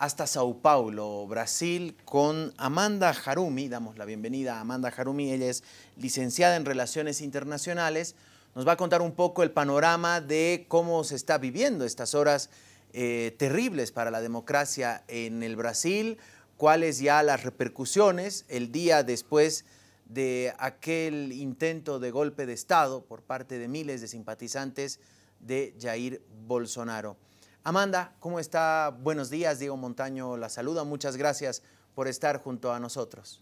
hasta Sao Paulo, Brasil, con Amanda Jarumi. Damos la bienvenida a Amanda Jarumi. Ella es licenciada en Relaciones Internacionales. Nos va a contar un poco el panorama de cómo se está viviendo estas horas terribles para la democracia en el Brasil, cuáles ya las repercusiones el día después de aquel intento de golpe de Estado por parte de miles de simpatizantes de Jair Bolsonaro. Amanda, ¿cómo está? Buenos días, Diego Montaño la saluda. Muchas gracias por estar junto a nosotros.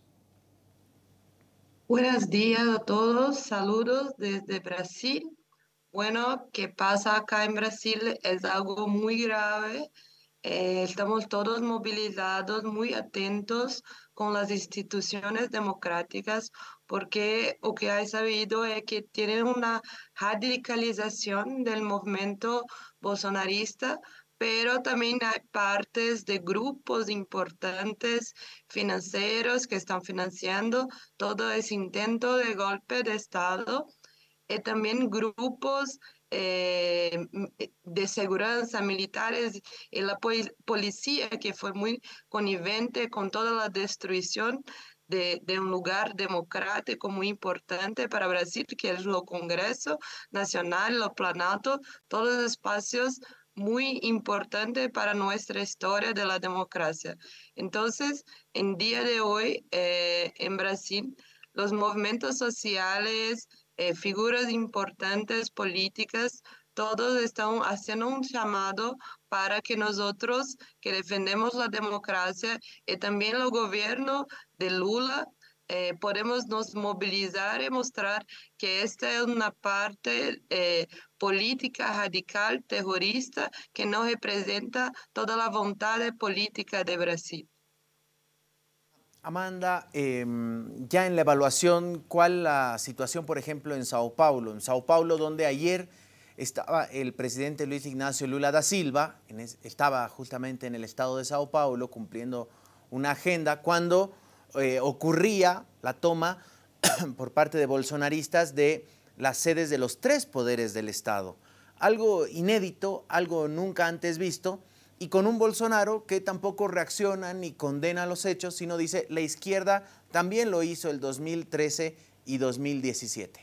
Buenos días a todos, saludos desde Brasil. Bueno, ¿qué pasa acá en Brasil? Es algo muy grave. Estamos todos movilizados, muy atentos con las instituciones democráticas, porque lo que hay sabido es que tienen una radicalización del movimiento bolsonarista, pero también hay partes de grupos importantes financieros que están financiando todo ese intento de golpe de Estado y también grupos de seguridad militares y la policía que fue muy connivente con toda la destrucción de un lugar democrático muy importante para Brasil, que es el Congreso Nacional, el Planalto, todos los espacios muy importantes para nuestra historia de la democracia. Entonces, en día de hoy, en Brasil, los movimientos sociales, figuras importantes políticas, todos están haciendo un llamado para que nosotros que defendemos la democracia y también el gobierno de Lula podemos nos movilizar y mostrar que esta es una parte política radical, terrorista, que no representa toda la voluntad política de Brasil. Amanda, ya en la evaluación, ¿cuál la situación, por ejemplo, en Sao Paulo? En Sao Paulo, donde ayer estaba el presidente Luis Ignacio Lula da Silva, estaba justamente en el estado de Sao Paulo cumpliendo una agenda cuando ocurría la toma por parte de bolsonaristas de las sedes de los tres poderes del Estado. Algo inédito, algo nunca antes visto, y con un Bolsonaro que tampoco reacciona ni condena los hechos, sino dice la izquierda también lo hizo el 2013 y 2017.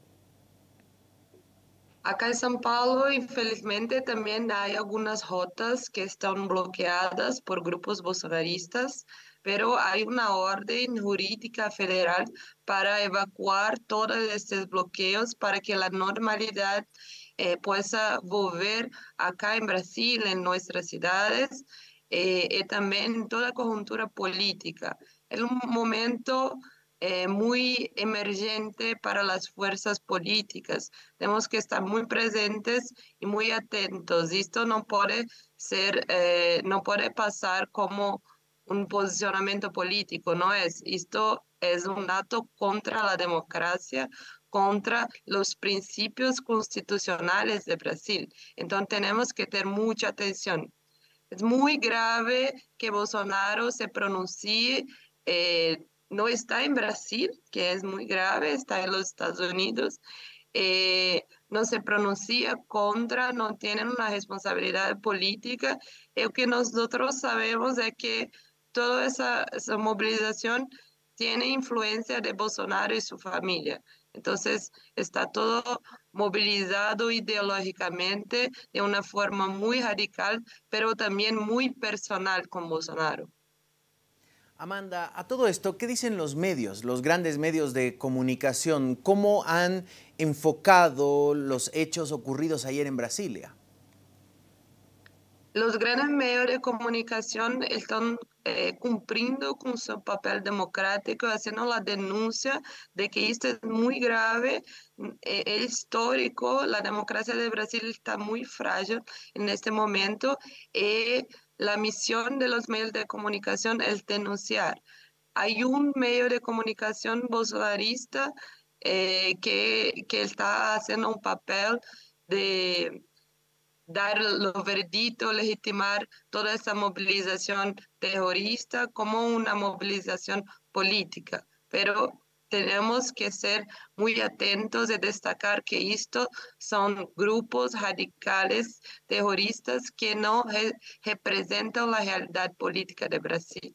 Acá en São Paulo, infelizmente, también hay algunas rutas que están bloqueadas por grupos bolsonaristas, pero hay una orden jurídica federal para evacuar todos estos bloqueos para que la normalidad pueda volver acá en Brasil, en nuestras ciudades, y también en toda coyuntura política. Es un momento muy emergente para las fuerzas políticas. Tenemos que estar muy presentes y muy atentos. Esto no puede ser, no puede pasar como un posicionamiento político, no es. Esto es un acto contra la democracia, contra los principios constitucionales de Brasil. Entonces tenemos que tener mucha atención. Es muy grave que Bolsonaro se pronuncie, no está en Brasil, que es muy grave, está en los Estados Unidos, no se pronuncia contra, no tienen una responsabilidad política. Lo que nosotros sabemos es que toda esa movilización tiene influencia de Bolsonaro y su familia. Entonces, está todo movilizado ideológicamente de una forma muy radical, pero también muy personal con Bolsonaro. Amanda, a todo esto, ¿qué dicen los medios, los grandes medios de comunicación? ¿Cómo han enfocado los hechos ocurridos ayer en Brasilia? Los grandes medios de comunicación están cumpliendo con su papel democrático, haciendo la denuncia de que esto es muy grave, es histórico, la democracia de Brasil está muy frágil en este momento y la misión de los medios de comunicación es denunciar. Hay un medio de comunicación bolsonarista que está haciendo un papel de dar los veredictos, legitimar toda esa movilización terrorista como una movilización política. Pero tenemos que ser muy atentos y destacar que esto son grupos radicales terroristas que no representan la realidad política de Brasil.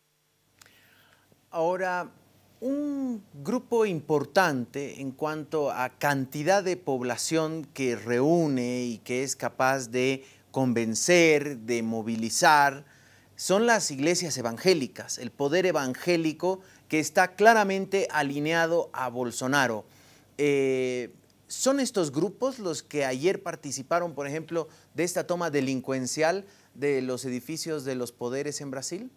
Ahora, un grupo importante en cuanto a cantidad de población que reúne y que es capaz de convencer, de movilizar, son las iglesias evangélicas, el poder evangélico que está claramente alineado a Bolsonaro. ¿Son estos grupos los que ayer participaron, por ejemplo, de esta toma delincuencial de los edificios de los poderes en Brasil?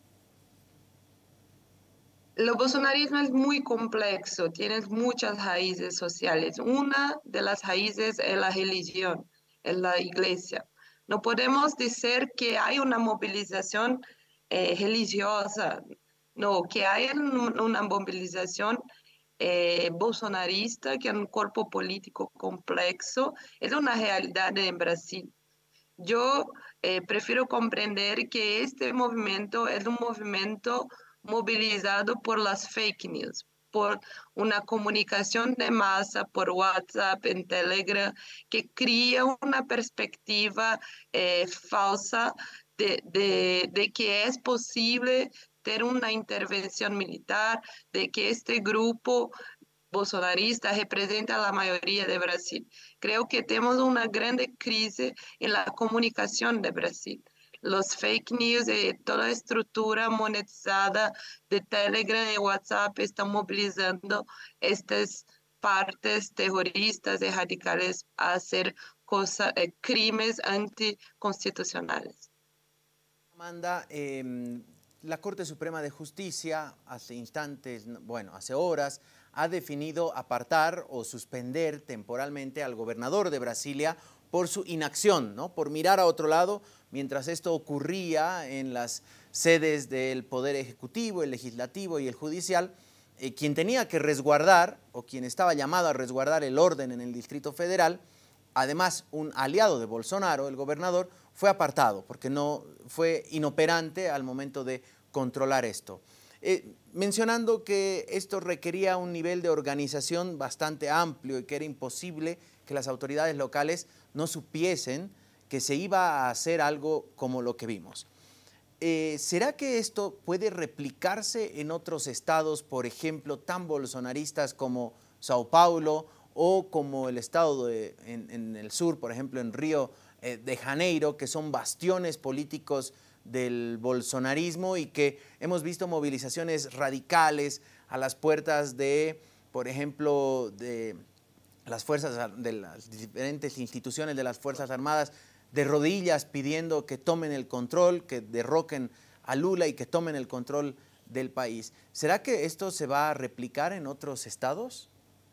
El bolsonarismo es muy complejo, tiene muchas raíces sociales. Una de las raíces es la religión, es la iglesia. No podemos decir que hay una movilización religiosa, no, que hay una movilización bolsonarista, que es un cuerpo político complejo, es una realidad en Brasil. Yo prefiero comprender que este movimiento es un movimiento movilizado por las fake news, por una comunicación de masa, por WhatsApp, en Telegram, que crea una perspectiva falsa de que es posible tener una intervención militar, de que este grupo bolsonarista representa a la mayoría de Brasil. Creo que tenemos una grande crisis en la comunicación de Brasil. Los fake news y toda la estructura monetizada de Telegram y WhatsApp están movilizando estas partes terroristas y radicales a hacer crímenes anticonstitucionales. Amanda, la Corte Suprema de Justicia hace instantes, bueno, hace horas, ha definido apartar o suspender temporalmente al gobernador de Brasilia por su inacción, ¿no? Por mirar a otro lado mientras esto ocurría en las sedes del Poder Ejecutivo, el Legislativo y el Judicial. Quien tenía que resguardar o quien estaba llamado a resguardar el orden en el Distrito Federal, además un aliado de Bolsonaro, el gobernador, fue apartado porque no fue inoperante al momento de controlar esto. Mencionando que esto requería un nivel de organización bastante amplio y que era imposible que las autoridades locales no supiesen que se iba a hacer algo como lo que vimos. ¿Será que esto puede replicarse en otros estados, por ejemplo, tan bolsonaristas como Sao Paulo o como el estado en el sur, por ejemplo, en Río de Janeiro, que son bastiones políticos del bolsonarismo y que hemos visto movilizaciones radicales a las puertas de, por ejemplo, de las fuerzas, de las diferentes instituciones de las Fuerzas Armadas, de rodillas pidiendo que tomen el control, que derroquen a Lula y que tomen el control del país? ¿Será que esto se va a replicar en otros estados?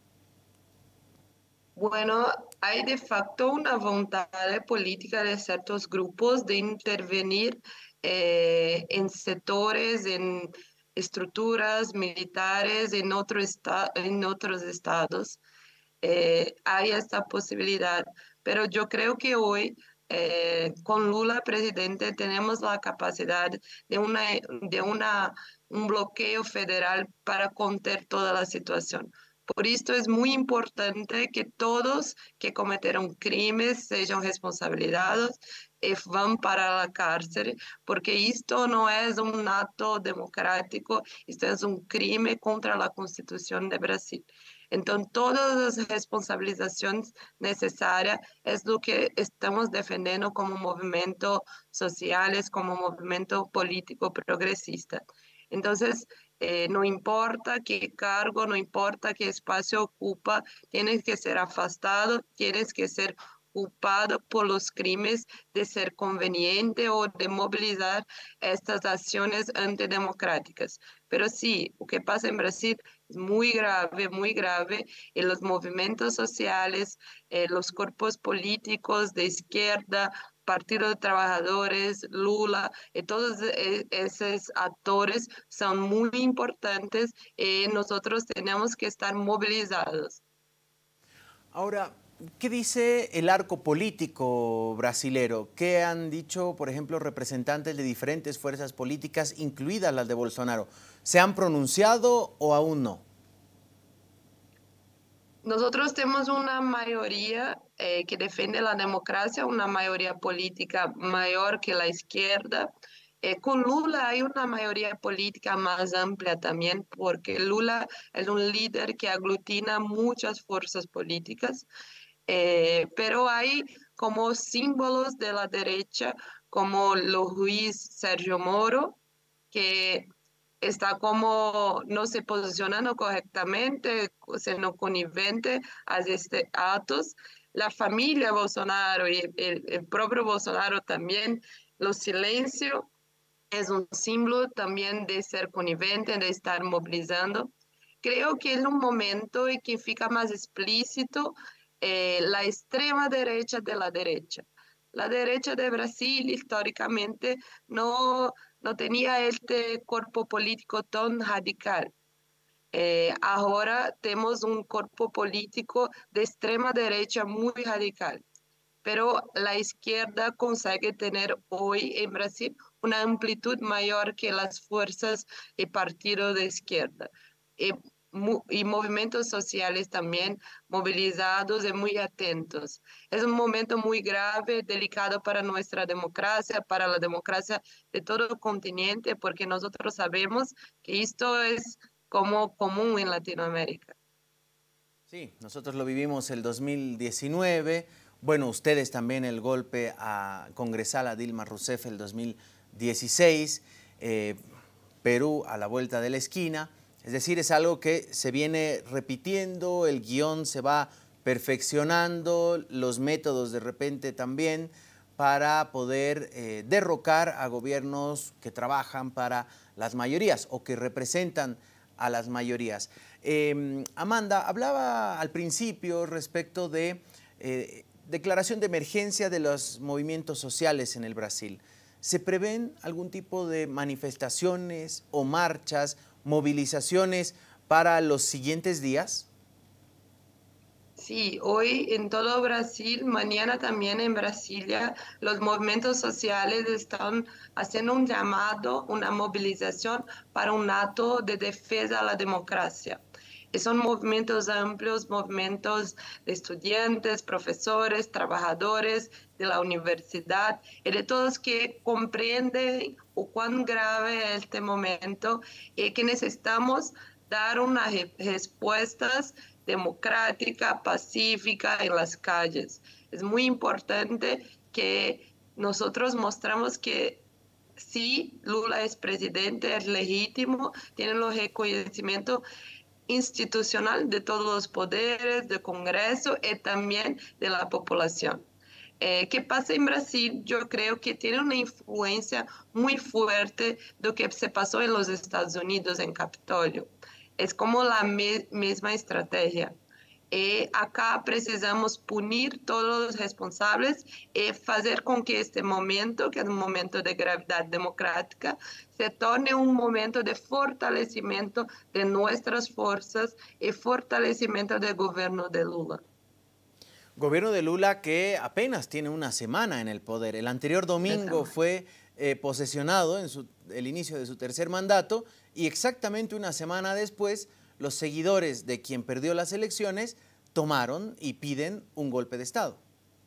Bueno, hay de facto una voluntad política de ciertos grupos de intervenir en sectores, en estructuras militares en otros estados. Hay esta posibilidad, pero yo creo que hoy con Lula presidente tenemos la capacidad de un bloqueo federal para contener toda la situación. Por esto es muy importante que todos que cometieron crímenes sean responsabilizados y van para la cárcel, porque esto no es un acto democrático, esto es un crimen contra la Constitución de Brasil. Entonces, todas las responsabilizaciones necesarias es lo que estamos defendiendo como movimientos sociales, como movimiento político progresista. Entonces, no importa qué cargo, no importa qué espacio ocupa, tienes que ser afastado, tienes que ser culpado por los crímenes de ser conveniente o de movilizar estas acciones antidemocráticas. Pero sí, lo que pasa en Brasil es muy grave, y los movimientos sociales, los cuerpos políticos de izquierda, Partido de Trabajadores, Lula, todos esos actores son muy importantes y nosotros tenemos que estar movilizados. Ahora, ¿qué dice el arco político brasilero? ¿Qué han dicho, por ejemplo, representantes de diferentes fuerzas políticas, incluidas las de Bolsonaro? ¿Se han pronunciado o aún no? Nosotros tenemos una mayoría que defiende la democracia, una mayoría política mayor que la izquierda. Con Lula hay una mayoría política más amplia también, porque Lula es un líder que aglutina muchas fuerzas políticas, pero hay como símbolos de la derecha, como los juiz Sergio Moro, que está como no se posicionando correctamente, siendo connivente a este actos. La familia Bolsonaro y el propio Bolsonaro también, los silencios es un símbolo también de ser connivente, de estar movilizando. Creo que es un momento en que fica más explícito la extrema derecha de la derecha. La derecha de Brasil históricamente no tenía este cuerpo político tan radical. Ahora tenemos un cuerpo político de extrema derecha muy radical, pero la izquierda consegue tener hoy en Brasil una amplitud mayor que las fuerzas y partidos de izquierda. Y, y movimientos sociales también movilizados y muy atentos. Es un momento muy grave, delicado para nuestra democracia, para la democracia de todo el continente, porque nosotros sabemos que esto es como común en Latinoamérica. Sí, nosotros lo vivimos el 2019. Bueno, ustedes también el golpe a congresal a Dilma Rousseff el 2016. Perú a la vuelta de la esquina. Es decir, es algo que se viene repitiendo, el guión se va perfeccionando, los métodos de repente también, para poder derrocar a gobiernos que trabajan para las mayorías o que representan a las mayorías. Amanda, hablaba al principio respecto de declaración de emergencia de los movimientos sociales en el Brasil. ¿Se prevén algún tipo de manifestaciones o marchas, movilizaciones para los siguientes días? Sí, hoy en todo Brasil, mañana también en Brasilia, los movimientos sociales están haciendo un llamado, una movilización para un acto de defensa a la democracia. Y son movimientos amplios, movimientos de estudiantes, profesores, trabajadores de la universidad y de todos que comprenden o cuán grave es este momento y que necesitamos dar unas respuestas democrática, pacífica en las calles. Es muy importante que nosotros mostramos que sí, Lula es presidente, es legítimo, tiene los reconocimientos institucional de todos los poderes, del Congreso y también de la población. ¿Qué pasa en Brasil? Yo creo que tiene una influencia muy fuerte de lo que se pasó en los Estados Unidos en Capitolio. Es como la misma estrategia. Acá precisamos punir todos los responsables y hacer con que este momento, que es un momento de gravedad democrática, se torne un momento de fortalecimiento de nuestras fuerzas y fortalecimiento del gobierno de Lula. Gobierno de Lula que apenas tiene una semana en el poder. El anterior domingo fue posesionado en el inicio de su tercer mandato y exactamente una semana después los seguidores de quien perdió las elecciones tomaron y piden un golpe de Estado.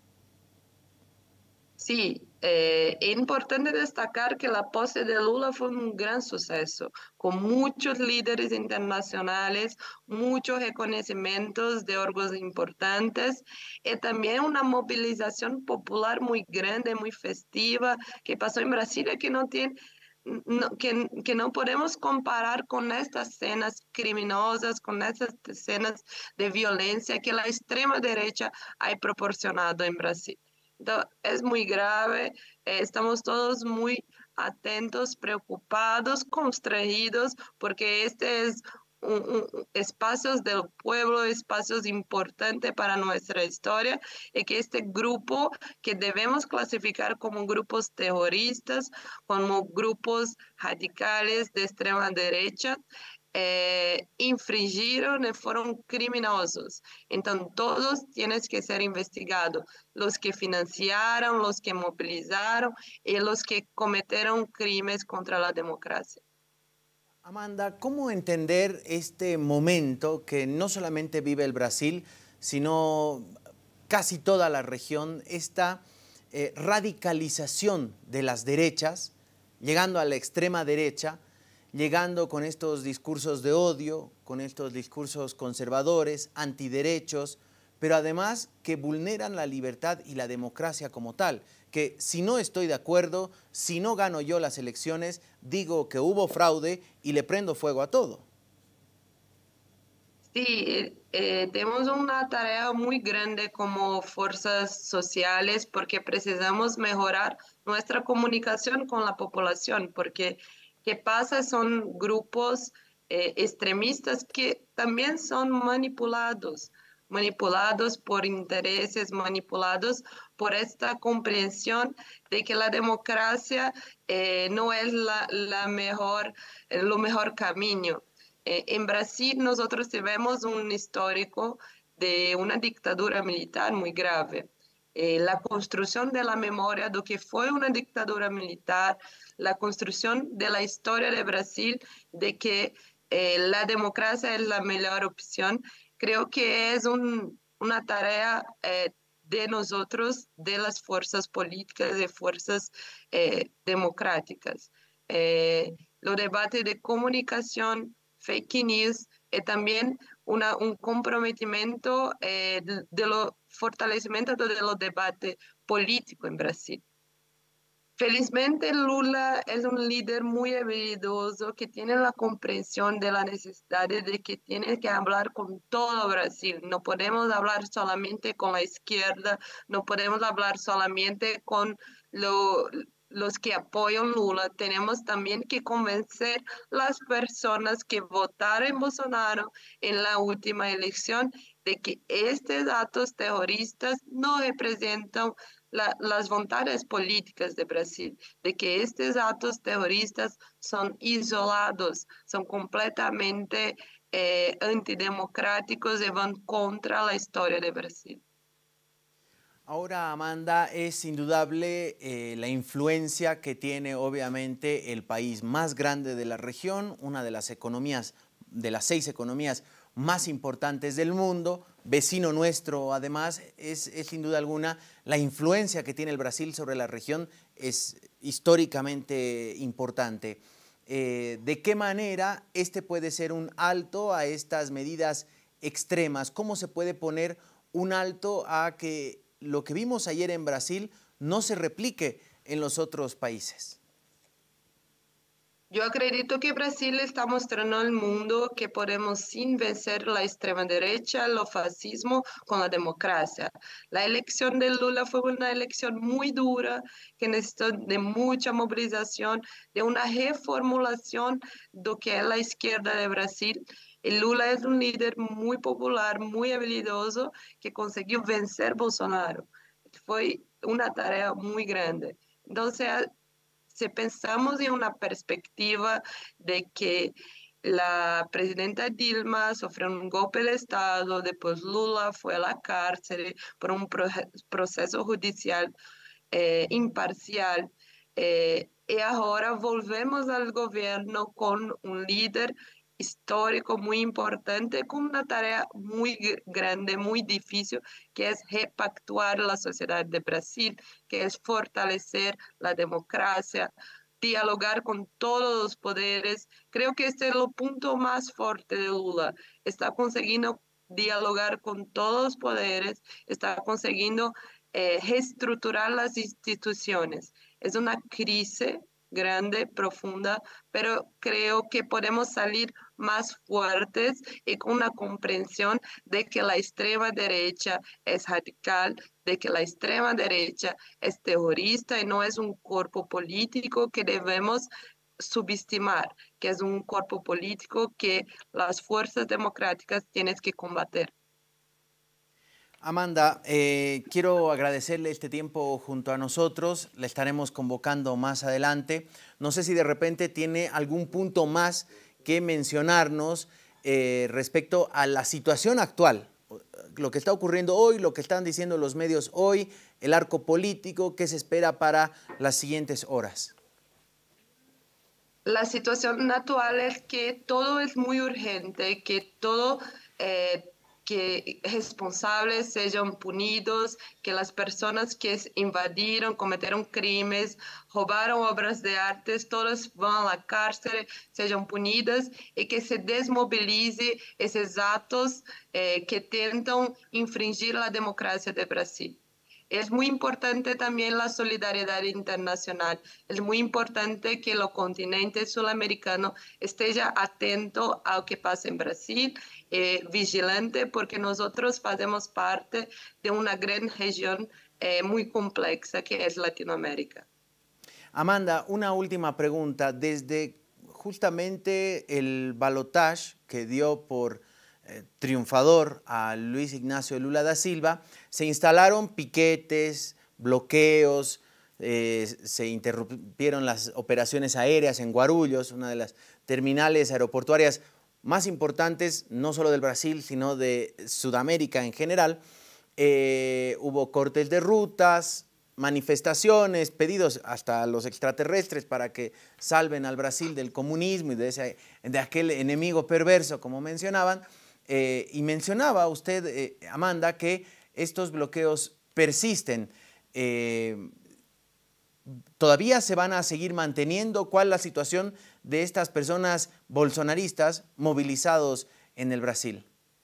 Sí, es importante destacar que la pose de Lula fue un gran suceso, con muchos líderes internacionales, muchos reconocimientos de órganos importantes y también una movilización popular muy grande, muy festiva, que pasó en Brasilia, que no tiene que no podemos comparar con estas escenas criminosas, con estas escenas de violencia que la extrema derecha ha proporcionado en Brasil. Entonces, es muy grave, estamos todos muy atentos, preocupados, constreñidos, porque este es espacios del pueblo, espacios importantes para nuestra historia, y que este grupo que debemos clasificar como grupos terroristas, como grupos radicales de extrema derecha, infringieron y fueron criminosos. Entonces, todos tienen que ser investigados, los que financiaron, los que movilizaron y los que cometieron crímenes contra la democracia. Amanda, ¿cómo entender este momento que no solamente vive el Brasil, sino casi toda la región, esta radicalización de las derechas, llegando a la extrema derecha, llegando con estos discursos de odio, con estos discursos conservadores, antiderechos, pero además que vulneran la libertad y la democracia como tal? Que si no estoy de acuerdo, si no gano yo las elecciones, digo que hubo fraude y le prendo fuego a todo. Sí, tenemos una tarea muy grande como fuerzas sociales porque precisamos mejorar nuestra comunicación con la población, porque ¿qué pasa? Son grupos extremistas que también son manipulados por intereses, manipulados por esta comprensión de que la democracia no es la mejor, lo mejor camino. En Brasil nosotros tenemos un histórico de una dictadura militar muy grave. La construcción de la memoria de que fue una dictadura militar, la construcción de la historia de Brasil, de que la democracia es la mejor opción, creo que es una tarea de nosotros, de las fuerzas políticas, de fuerzas democráticas. Los debates de comunicación, fake news, también un comprometimiento de lo fortalecimiento de los debates políticos en Brasil. Felizmente Lula es un líder muy habilidoso que tiene la comprensión de la necesidad de que tiene que hablar con todo Brasil. No podemos hablar solamente con la izquierda, no podemos hablar solamente con los que apoyan Lula. Tenemos también que convencer las personas que votaron en Bolsonaro en la última elección de que estos actos terroristas no representan las voluntades políticas de Brasil, de que estos actos terroristas son isolados, son completamente antidemocráticos y van contra la historia de Brasil. Ahora, Amanda, es indudable la influencia que tiene obviamente el país más grande de la región, una de las economías, de las 6 economías más importantes del mundo, vecino nuestro además, es sin duda alguna la influencia que tiene el Brasil sobre la región es históricamente importante. ¿De qué manera este puede ser un alto a estas medidas extremas? ¿Cómo se puede poner un alto a que lo que vimos ayer en Brasil no se replique en los otros países? Yo acredito que Brasil está mostrando al mundo que podemos sin vencer la extrema derecha, el fascismo, con la democracia. La elección de Lula fue una elección muy dura, que necesitó de mucha movilización, de una reformulación de lo que es la izquierda de Brasil. Y Lula es un líder muy popular, muy habilidoso, que consiguió vencer Bolsonaro. Fue una tarea muy grande. Entonces, si pensamos en una perspectiva de que la presidenta Dilma sufrió un golpe de Estado, después Lula fue a la cárcel por un proceso judicial imparcial, y ahora volvemos al gobierno con un líder histórico muy importante, con una tarea muy grande, muy difícil, que es repactuar la sociedad de Brasil, que es fortalecer la democracia, dialogar con todos los poderes. Creo que este es el punto más fuerte de Lula. Está consiguiendo dialogar con todos los poderes, está consiguiendo reestructurar las instituciones. Es una crisis grande, profunda, pero creo que podemos salir más fuertes y con una comprensión de que la extrema derecha es radical, de que la extrema derecha es terrorista y no es un cuerpo político que debemos subestimar, que es un cuerpo político que las fuerzas democráticas tienen que combatir. Amanda, quiero agradecerle este tiempo junto a nosotros, le estaremos convocando más adelante. No sé si de repente tiene algún punto más que mencionarnos respecto a la situación actual, lo que está ocurriendo hoy, lo que están diciendo los medios hoy, el arco político, qué se espera para las siguientes horas. La situación actual es que todo es muy urgente, que todo, que responsables sean punidos, que las personas que invadieron, cometieron crímenes, robaron obras de arte, todas van a la cárcel, sean punidas y que se desmovilice esos actos que intentan infringir la democracia de Brasil. Es muy importante también la solidaridad internacional. Es muy importante que el continente sudamericano esté ya atento a lo que pasa en Brasil, vigilante, porque nosotros hacemos parte de una gran región muy compleja que es Latinoamérica. Amanda, una última pregunta. Desde justamente el balotaje que dio por triunfador a Luis Ignacio Lula da Silva, se instalaron piquetes, bloqueos, se interrumpieron las operaciones aéreas en Guarulhos, una de las terminales aeroportuarias más importantes, no solo del Brasil, sino de Sudamérica en general. Hubo cortes de rutas, manifestaciones, pedidos hasta a los extraterrestres para que salven al Brasil del comunismo y de aquel enemigo perverso, como mencionaban. Y mencionaba usted, Amanda, que estos bloqueos persisten. ¿Todavía se van a seguir manteniendo? ¿Cuál es la situación de estas personas bolsonaristas movilizados en el Brasil?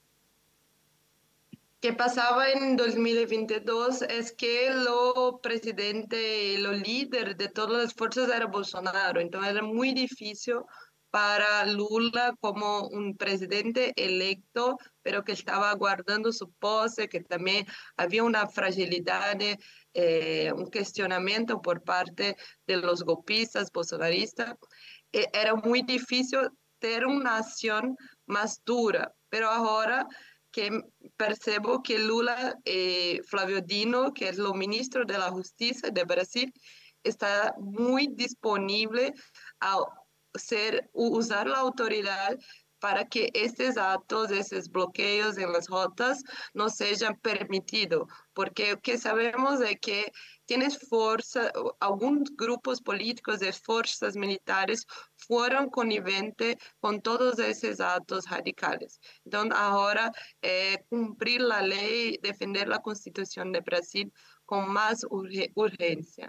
Que pasaba en 2022 es que lo presidente, lo líder de todas las fuerzas era Bolsonaro, entonces era muy difícil para Lula como un presidente electo, pero que estaba guardando su pose, que también había una fragilidad, un cuestionamiento por parte de los golpistas bolsonaristas. Era muy difícil tener una acción más dura, pero ahora que percebo que Lula, Flávio Dino, que es el ministro de la Justicia de Brasil, está muy disponible a usar la autoridad para que estos actos, esos bloqueos en las rutas no sean permitidos, porque lo que sabemos es que tienes fuerza, algunos grupos políticos de fuerzas militares fueron conniventes con todos esos actos radicales. Entonces, ahora cumplir la ley, defender la Constitución de Brasil con más urgencia.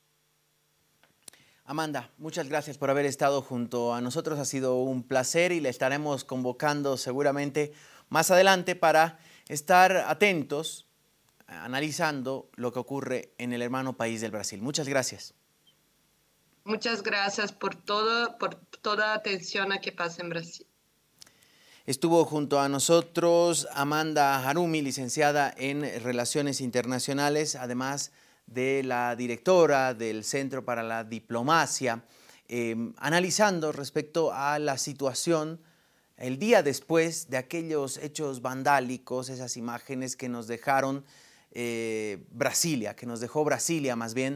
Amanda, muchas gracias por haber estado junto a nosotros. Ha sido un placer y le estaremos convocando seguramente más adelante para estar atentos, analizando lo que ocurre en el hermano país del Brasil. Muchas gracias. Muchas gracias por toda atención a que pasa en Brasil. Estuvo junto a nosotros Amanda Harumi, licenciada en Relaciones Internacionales, además de la directora del Centro para la Diplomacia, analizando respecto a la situación el día después de aquellos hechos vandálicos, esas imágenes que nos dejaron Brasilia, que nos dejó Brasilia más bien,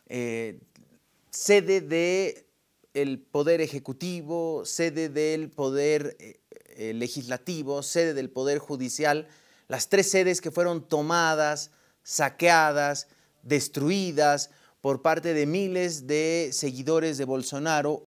sede del Poder Ejecutivo, sede del Poder Legislativo, sede del Poder Judicial, las tres sedes que fueron tomadas, saqueadas, destruidas por parte de miles de seguidores de Bolsonaro